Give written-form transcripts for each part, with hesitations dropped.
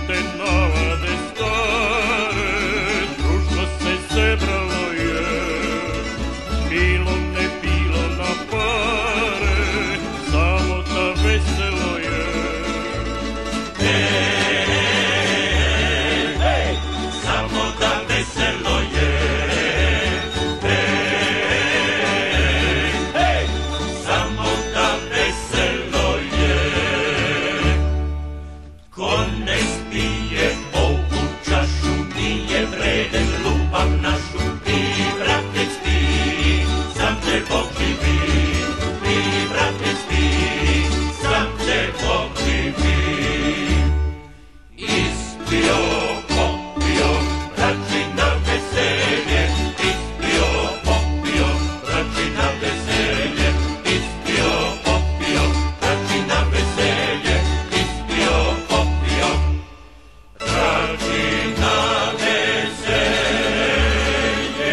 te navade stare, društvo se zebralo je, bilo ne bilo na pare, samo da veselo je. Samo da veselo je. Samo da veselo je. Ko ne spije ovu čašu nije vreden lupav našu. Ti, brate, spi, sam te Bog živi. Ti, brate, spi, sam te Bog živi. Ispio, popio, braći na veselje. Ispio, popio, braći na veselje. Ispio, popio, braći na veselje. Ispio, popio, braći na veselje.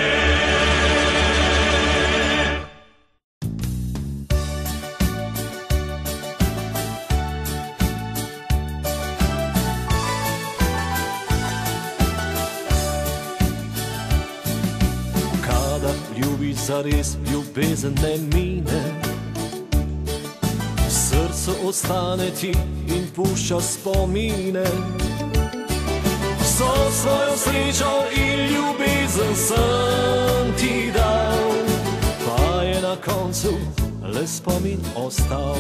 Kada ljubiš zares, ljubezen ne mine, v srcu ostane ti in pušča spomine. Vso svojo srečo in ljubezen sem ti dal, pa je na koncu le spomin ostal.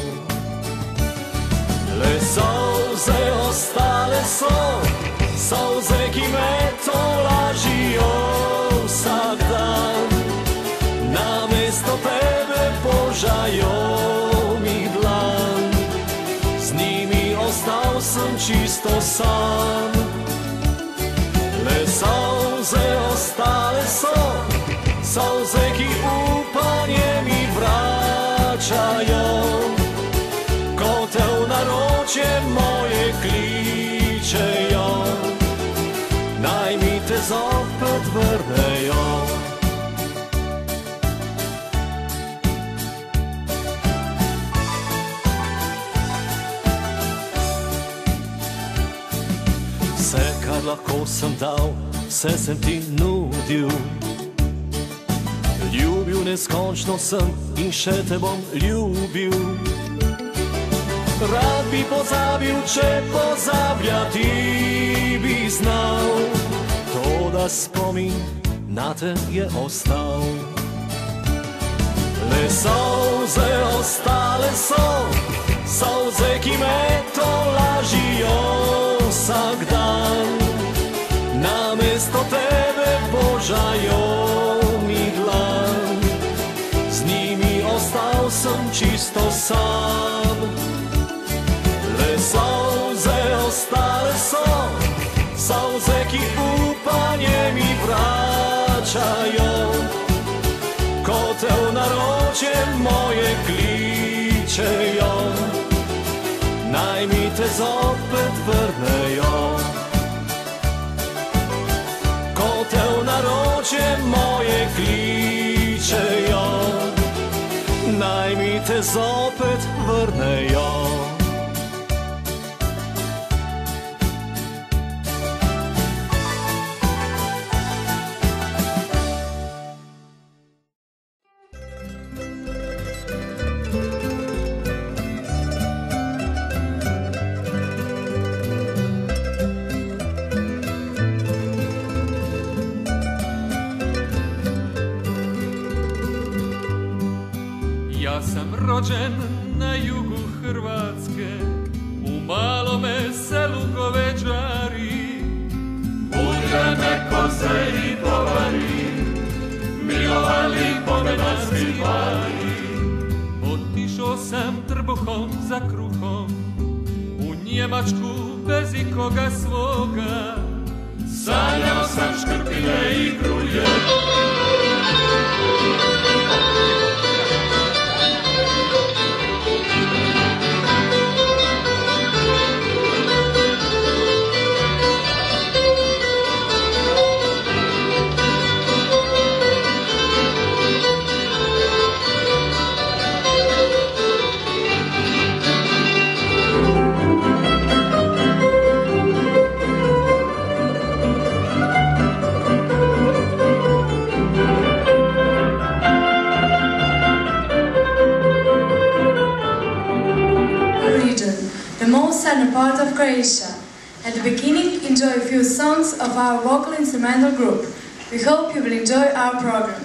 Le solze ostale so, solze, ki me tolažijo vsak dan. Namesto tebe božajo mi dlan, z njimi ostal sem čisto sam. Le solze ostale so, solze, ki upanje mi vračajo. Ko te v naročje moje kličejo, naj mi te zopet vrnejo. Vse, kar lahko sem dal, vse sem ti nudil. Ljubil neskončno sem in še te bom ljubil. Rad bi pozabil, če pozabljati bi znal, toda spomin na te je ostal. Le solze ostale so, solze, ki me tolažijo vsak dan. Namesto tebe božajo mi dlan, z njimi ostal sem čisto sam. Le solze ostale so, solze, ki upanje mi vračajo. Ko te v naročje moje kličejo, naj mi te zopet vrnejo. Ko te v naročje moje kličejo, naj mi te zopet vrnejo. Ja sam rođen na jugu Hrvatske, u malome selu Goveđari. Udrene koze i tovari, milovali povedarski pari. Otišao sam trbuhom za kruhom, u Njemačku bez ikoga svoga. Sanjao sam škrpine i grulje. part of Croatia. At the beginning, enjoy a few songs of our vocal instrumental group. We hope you will enjoy our program.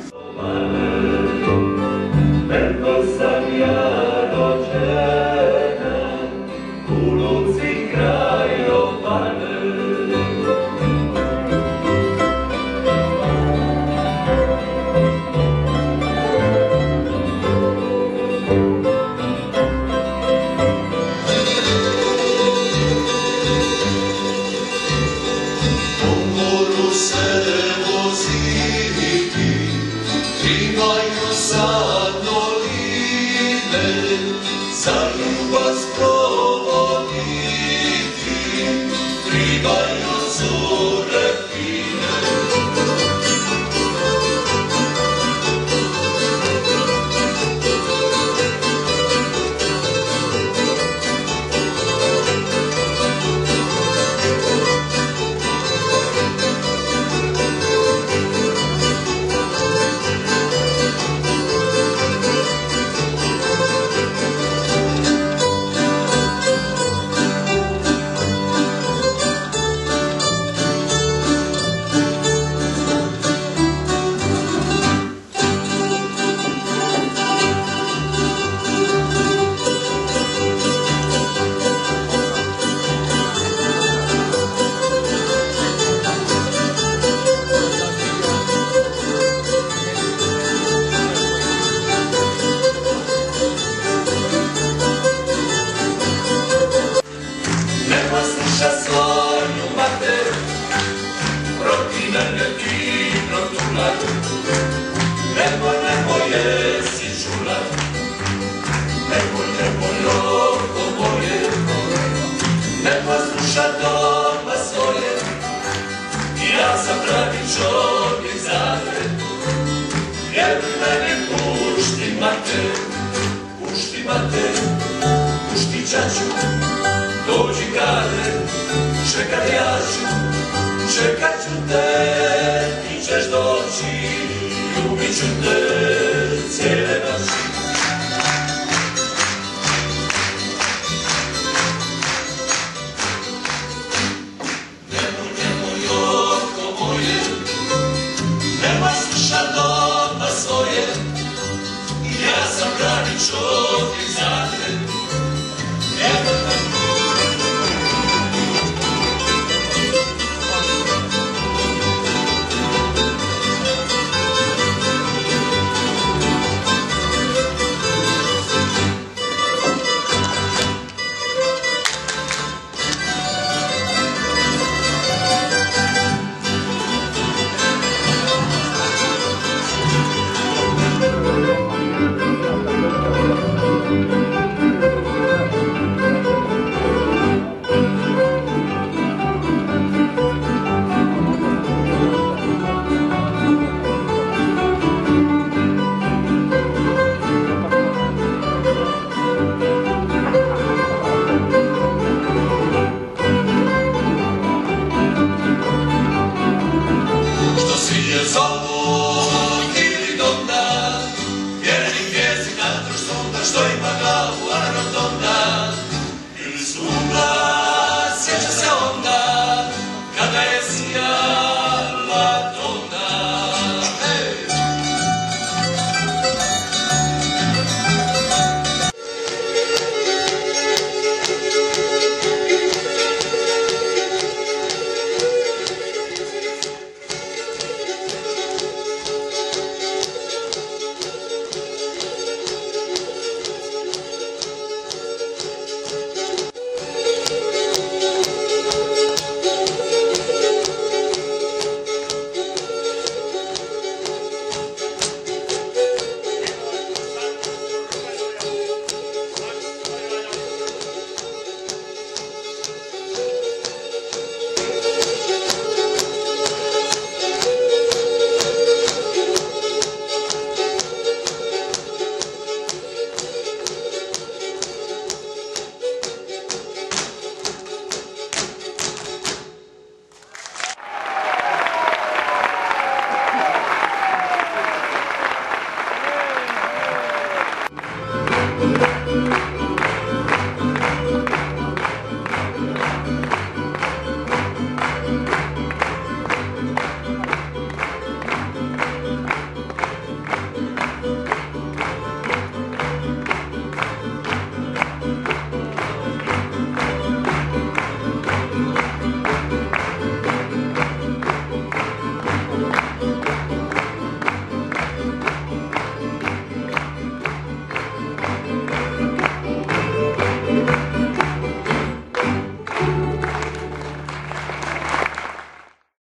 Ja sam pravi čovjek za te, vjeruj mene, pušti mater, pušti čaču, dođi kade, čekat ja ću, čekat ću te, ti ćeš doći, ljubit ću te.